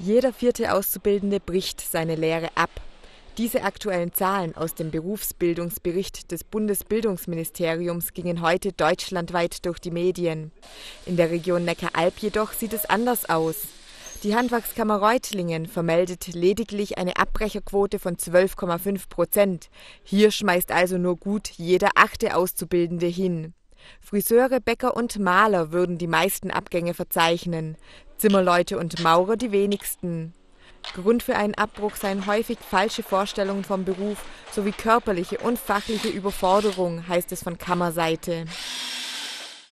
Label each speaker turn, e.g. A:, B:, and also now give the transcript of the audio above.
A: Jeder vierte Auszubildende bricht seine Lehre ab. Diese aktuellen Zahlen aus dem Berufsbildungsbericht des Bundesbildungsministeriums gingen heute deutschlandweit durch die Medien. In der Region Neckaralb jedoch sieht es anders aus. Die Handwerkskammer Reutlingen vermeldet lediglich eine Abbrecherquote von 12,5%. Hier schmeißt also nur gut jeder 8. Auszubildende hin. Friseure, Bäcker und Maler würden die meisten Abgänge verzeichnen, Zimmerleute und Maurer die wenigsten. Grund für einen Abbruch seien häufig falsche Vorstellungen vom Beruf sowie körperliche und fachliche Überforderung, heißt es von Kammerseite.